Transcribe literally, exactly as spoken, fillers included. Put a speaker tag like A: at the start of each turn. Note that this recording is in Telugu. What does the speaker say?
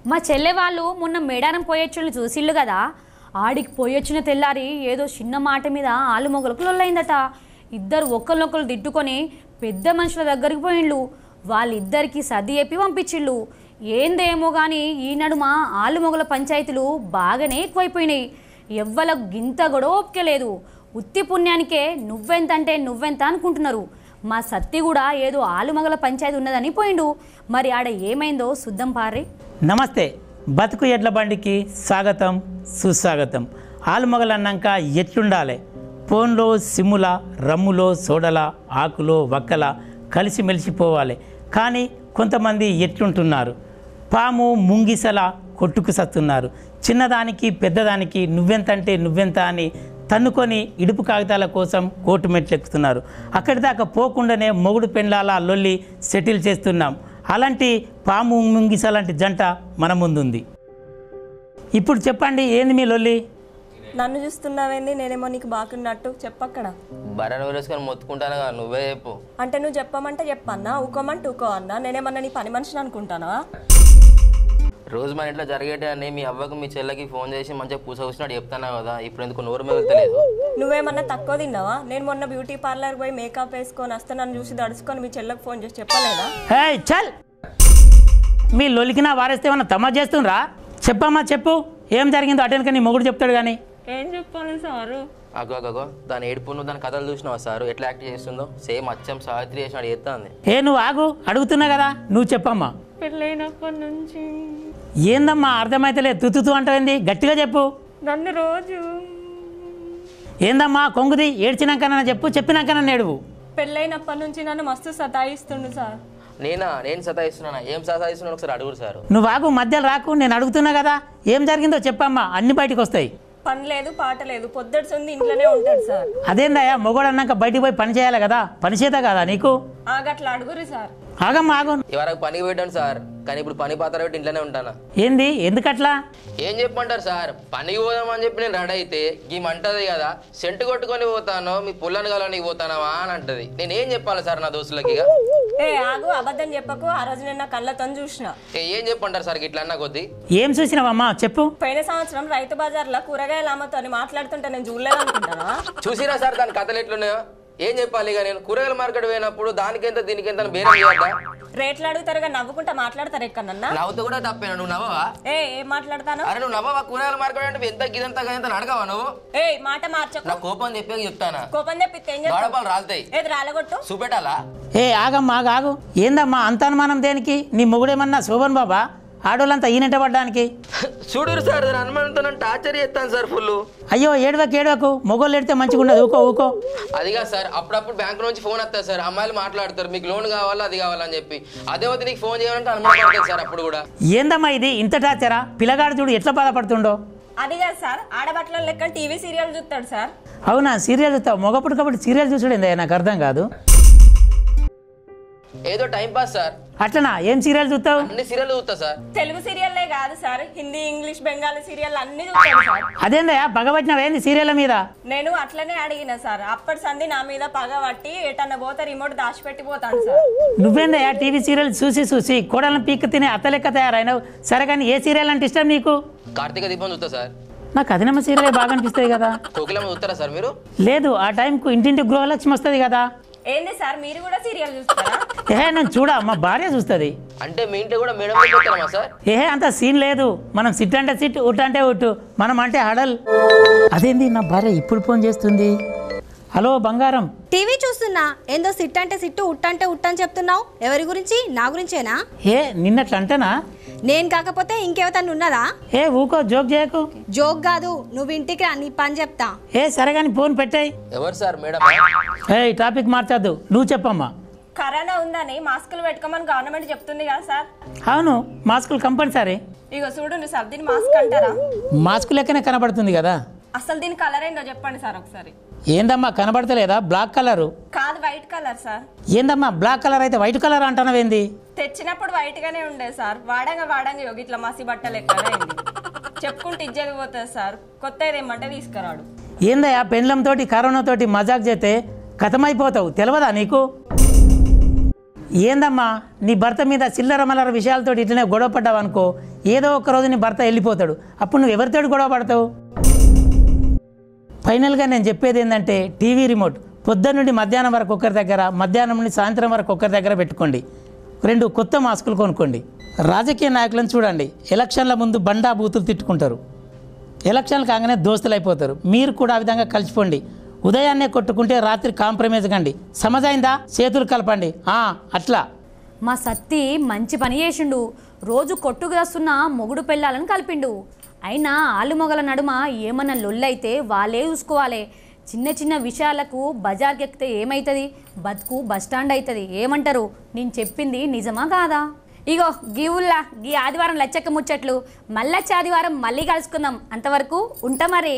A: మా చెల్లె వాళ్ళు మొన్న మేడారం పోయొచ్చుని చూసిళ్ళు కదా, ఆడికి పోయొచ్చిన తెల్లారి ఏదో చిన్న మాట మీద ఆలు మొగలకు లొల్లైందట. ఇద్దరు ఒకరినొకరు తిట్టుకొని పెద్ద మనుషుల దగ్గరికి పోయిండ్లు. వాళ్ళిద్దరికి సర్ది చెప్పి పంపించిళ్ళు. ఏందేమో కానీ ఈ నడుమ ఆలు మొగల పంచాయతీలు బాగానే ఎక్కువైపోయినాయి. ఎవ్వలకు గింత కూడా ఓపికలేదు. ఉత్తి పుణ్యానికే నువ్వెంతంటే నువ్వెంత అనుకుంటున్నారు. మా సత్తి కూడా ఏదో ఆలుమగల పంచాయతీ ఉన్నదని పోయిండు. మరి ఆడ ఏమైందో శుద్ధం పార్రి.
B: నమస్తే, బతుకు ఎడ్ల బండికి స్వాగతం సుస్వాగతం. ఆలుమగలు అన్నాక ఎట్లుండాలి? ఫోన్లో సిమ్ముల, రమ్ములో సోడల, ఆకులో వక్కల కలిసిమెలిసిపోవాలి. కానీ కొంతమంది ఎట్లుంటున్నారు? పాము ముంగిసల కొట్టుకు సత్తున్నారు. చిన్నదానికి పెద్దదానికి నువ్వెంతంటే నువ్వెంత అని తన్నుకొని ఇడుపు కాగితాల కోసం కోర్టు మెట్లెక్కుతున్నారు. అక్కడి దాకా పోకుండానే మొగుడు పెండ్లాల లొల్లి సెటిల్ చేస్తున్నాం. అలాంటి పాము ముంగిస లాంటి జంట మన ముందుంది. ఇప్పుడు చెప్పండి, ఏంది మీ లొల్లి?
C: నన్ను చూస్తున్నావేంది? నేనేమో నీకు బాగున్నట్టు చెప్పక్కడ.
D: బర్రెను వేసుకొని మొత్తుకుంటాను కదా, నువ్వే చెప్పు.
C: అంటే నువ్వు చెప్పమంటే చెప్పన్నా, ఊకోమంటే ఊకో అన్నా. నేనేమన్నా నీ పని మనిషిని అనుకుంటానా?
D: రోజు మన ఇంట్లో జరిగేటని మీ అవ్వకు మీ చెల్లెకి ఫోన్ చేసి మంచిగా పూస కూర్చున్నాడు చెప్తాను కదా, ఇప్పుడు ఎందుకు నోరు మిగులుతలేదు?
C: నువ్వేమన్నా తక్కువ తిన్నావా? నేను మొన్న బ్యూటీ పార్లర్ పోయి మేకప్ వేసుకొని వస్తే నన్ను చూసి దడుచుకొని మీ చెల్లెకి ఫోన్ చేసి చెప్పలేదా?
B: హే చల్, మీ లొలికినా వారేస్తే ఏమన్నా తమాషా చేస్తుండ్రా? చెప్పమ్మా చెప్పు, ఏం జరిగిందో అటెనక నీ మొగుడు చెప్తాడు. కానీ
C: ఏం చెప్పాలి సారు?
D: అగో అగో దాని ఏడుపు నువ్వు దాని కథలు చూసినావా సారు ఎట్లా యాక్ట్ చేస్తుందో? సేమ్ అచ్చం సావిత్రి చేసినాడు చేస్తుంది.
B: ఏ నువ్వు ఆగు, అడుగుతున్నా కదా, నువ్వు చెప్పమ్మా.
C: పెళ్ళైనప్పటి నుంచి
B: ఏందమ్మా అర్థమైతలే, తుతుతూ అంటావేంది? గట్టిగా చెప్పు.
C: నన్ను రోజు
B: ఏందమ్మా కొంగుది? ఏడ్చినాకన్నా చెప్పు, చెప్పినాకన్నా ఏడువు.
C: పెళ్ళైనప్పటి నుంచి నన్ను మస్తు సతాయిస్తుండు సార్.
D: నేనా? నేను సతాయిస్తున్నానా? ఏం సతాయిస్తున్నాను ఒకసారి అడుగురు సారు.
B: నువ్వు ఆగు, మధ్యలో రాకు, నేను అడుగుతున్నా కదా, ఏం జరిగిందో చెప్పమ్మా, అన్ని బయటకు వస్తాయి.
C: పని లేదు పాట లేదు, పొద్దుటి సొంది ఇంట్లోనే ఉంటాడు సార్.
B: అదేందయ్యా, మొగోడు అన్నాక బయటికి పోయి పని చేయాలి కదా, పని చేత కదా నీకు?
C: ఆగట్లా అడుగురు సార్.
B: ఆగమ్మా ఆగు.
D: ఇవరకు పనికి పెట్టాను సార్, కానీ ఇప్పుడు పని పాత్ర పెట్టి ఇంట్లోనే ఉంటానా.
B: ఏంది ఎందుకట్లా?
D: ఏం చెప్పమంటారు సార్, పనికి పోదామని చెప్పి నేను రెడీ అయితే గీమంటది కదా, సెంటు కొట్టుకొని పోతాను మీ పుల్లని కలవనికి పోతానవా అని అంటది. నేను ఏం చెప్పాలి సార్ నా దోస్తులకి?
C: ఏ ఆగు, అబద్ధం చెప్పకు. ఆ రోజు నేను నా కళ్ళతో చూసిన.
D: ఏం చెప్పంటారు సార్ ఇట్లా అన్న కొద్ది?
B: ఏం చూసినావమ్మా చెప్పు.
C: పోయిన సంవత్సరం రైతు బజార్లో కూరగాయల అమ్మతో మాట్లాడుతుంటే నేను చూడలేదు అనుకుంటానా?
D: చూసిరా సార్ దాని కథలు ఎట్లున్నాయో? ఏం చెప్పాలి ఇక నేను? కూరగాయల మార్కెట్ పోయినప్పుడు దానికెంత దీనికెంత బేరం చేయద్దా?
C: రేట్లు అడుగుతారుగా, నవ్వుకుంటా మాట్లాడతారు ఎక్కడన్నా?
D: నవ్వుతూ కూడా తప్పేనా? నువ్వు నవ్వవా?
C: ఏ ఏం మాట్లాడతాను?
D: అరే నువ్వు నవ్వవా? కూరగాయల మార్కెట్ అంటే ఎంత గిదంతా గదంతా అడగవా నువ్వు?
C: ఏ మాట మార్చకు.
D: నా కోపం చెప్పే చెప్తానా?
C: కోపం తెప్పిస్తే ఏం చేస్తావు?
D: గడపలు రాలుతాయి.
C: ఏది రాలగొట్టు.
D: చూపెట్టాలా?
B: ఏ ఆగమ్మా ఆగు ఆగు. ఏందమ్మా అంత అనుమానం దేనికి? నీ మొగుడేమన్నా శోభన్ బాబా? ఆడోళ్ళంతా ఈనెంట పడ్డానికి?
D: చూడరు సార్, అనుమానంతో నన్ను టార్చర్ చేస్తాను సార్ ఫుల్.
B: అయ్యో ఏడవకు ఏడవకు, మొగోళ్ళు ఎడితే మంచిగా ఉండదు, ఊకో ఊకో.
D: అదిగా సార్, అప్పుడప్పుడు బ్యాంక్ నుంచి ఫోన్ వస్తుంది సార్, అమ్మాయిలు మాట్లాడతారు మీకు లోన్ కావాలా అది కావాలని చెప్పి. అదే వద్ద నీకు ఫోన్ చేయాలంటే అనుమానం పడుతుంది సార్ అప్పుడు కూడా.
B: ఏందమ్మా ఇది ఇంత టార్చరా? పిల్లగాడు చూడు ఎట్లా బాధపడుతుండో.
C: అదిగా సార్, ఆడబట్టల లెక్క టీవీ సీరియల్ చూస్తాడు సార్.
B: అవునా, సీరియల్ చూస్తావు? మొగప్పుడు కాబట్టి సీరియల్ చూసాడు, నాకు అర్థం కాదు.
D: ఏదో టైం పాస్ సార్.
B: అట్లనా? ఏం సీరియల్ చూస్తావు?
D: అన్ని సీరియల్ చూస్తా సార్.
C: తెలుగు సీరియల్లే కాదు sir, Hindi English Bengali serial అన్ని చూస్తాడు సార్.
B: అదేందయ్యా పగబట్టినవేంది సీరియల్ మీద?
C: నేను అట్లనే అడిగిన సార్. అప్పటి సంది నా మీద పగబట్టి ఎటన్నా పోతే రిమోట్ దాచిపెట్టి పోతాడు సార్.
B: నువ్వేందయ్యా టీవీ సీరియల్ చూసి చూసి కోడలను పీక్క తినే అత్తలెక్క తయారైనావు. సరే కానీ ఏ సీరియల్ అంటే ఇష్టం నీకు?
D: కార్తీక దీపం చూస్తా సార్.
B: నాకు అదినమ్మ సీరియల్ బాగా అనిపిస్తుంది కదా.
D: కోకిలమ్మ చూస్తారా సార్ మీరు?
B: లేదు, ఆ టైంకు ఇంటింటి గృహలక్ష్మి వస్తుంది కదా.
C: ఏంది సార్ మీరు కూడా సీరియల్ చూస్తారా?
B: ఏహే నేను చూడా, మా భార్య చూస్తుంది.
D: అంటే మీ ఇంట్లో కూడా మేడం చూస్తారమ్మా సార్?
B: ఏహే అంత సీన్ లేదు, మనం సిట్ అంటే సిట్, ఉట్ అంటే ఉట్టు, మనం అంటే హడల్. అదేంది నా భార్య ఇప్పుడు ఫోన్ చేస్తుంది? హలో బంగారం.
E: టీవీ చూస్తున్నా. ఏందో సిట్ అంటే సిట్టు, ఉట్ అంటే ఉట్ అని చెప్తున్నావు. ఎవరి గురించి? నా గురించేనా?
B: ఏ నిన్నట్లు అంటేనా?
E: నేను కాకపోతే ఇంకెవతను ఉన్నదా?
B: ఏ ఊకో, జోక్ చేయకు.
E: జోక్ కాదు, నువ్వు ఇంటికి రా, నీ పని చెప్తా.
B: ఏ సరే కానీ ఫోన్ పెట్టాయి.
D: ఎవరు సార్ మేడం?
B: ఏ టాపిక్ మార్చద్దు, నువ్వు చెప్పమ్మా.
C: కరోనా ఉందని మాస్కులు పెట్టుకోమని గవర్నమెంట్ చెప్తుంది కదా సార్.
B: అవును, మాస్కులు కంపల్సరీ.
C: ఇగో చూడండి సార్, దీన్ని మాస్క్ అంటారా?
B: మాస్క్ లెక్కనే కనబడుతుంది కదా.
C: అసలు దీని కలర్ ఏందో చెప్పండి సార్ ఒకసారి.
B: ఏందమ్మా కనబడతలేదా? Black colour.
C: కాదు, వైట్ కలర్ సార్.
B: ఏందమ్మా బ్లాక్ కలర్ అయితే వైట్ కలర్ అంటున్నావేంది?
C: తెచ్చినప్పుడు వైట్ గానే ఉండే సార్, వాడంగా వాడంగా యోగి ఇట్లా మసి బట్టలు ఎక్కడైంది. చెప్పుకుంటే ఇజ్జది పోతుంది సార్. కొత్త ఏదేమంటే తీసుకురాడు.
B: ఏందయ్యా పెండ్లంతో కరోనా తోటి మజాక్ చేస్తే కథమైపోతావు, తెలియదా నీకు? ఏందమ్మా నీ భర్త మీద చిల్లర మల్లర విషయాలతో ఇట్లనే గొడవ పడ్డావు అనుకో, ఏదో ఒక రోజు నీ భర్త వెళ్ళిపోతాడు, అప్పుడు నువ్వు ఎవరితో గొడవ పడతావు? ఫైనల్గా నేను చెప్పేది ఏంటంటే టీవీ రిమోట్ పొద్దున్న నుండి మధ్యాహ్నం వరకు ఒకరి దగ్గర, మధ్యాహ్నం నుండి సాయంత్రం వరకు ఒకరి దగ్గర పెట్టుకోండి. రెండు కొత్త మాస్కులు కొనుక్కోండి. రాజకీయ నాయకులను చూడండి, ఎలక్షన్ల ముందు బండా బూతులు తిట్టుకుంటారు, ఎలక్షన్లు కాగానే దోస్తులు అయిపోతారు. మీరు కూడా ఆ విధంగా కలిసిపోండి. ఉదయాన్నే కొట్టుకుంటే రాత్రి కాంప్రమైజ్ కండి. సమజైందా? చేతులు కలపండి. అట్లా
A: మా సత్తి మంచి పని చేసిండు. రోజు కొట్టుకు వస్తున్న మొగుడు పెళ్ళాలను కలిపిండు. అయినా ఆలు మొగల నడుమ ఏమన్నా లొల్లైతే వాళ్ళే చూసుకోవాలి. చిన్న చిన్న విషయాలకు బజార్కి ఎక్కితే ఏమవుతుంది? బతుకు బస్టాండ్ అవుతుంది. ఏమంటారు? నేను చెప్పింది నిజమా కాదా? ఇగో గీ ఊళ్ళా గీ ఆదివారం లచ్చక్క ముచ్చట్లు. మళ్ళొచ్చే ఆదివారం మళ్ళీ కలుసుకుందాం. అంతవరకు ఉంటా మరి.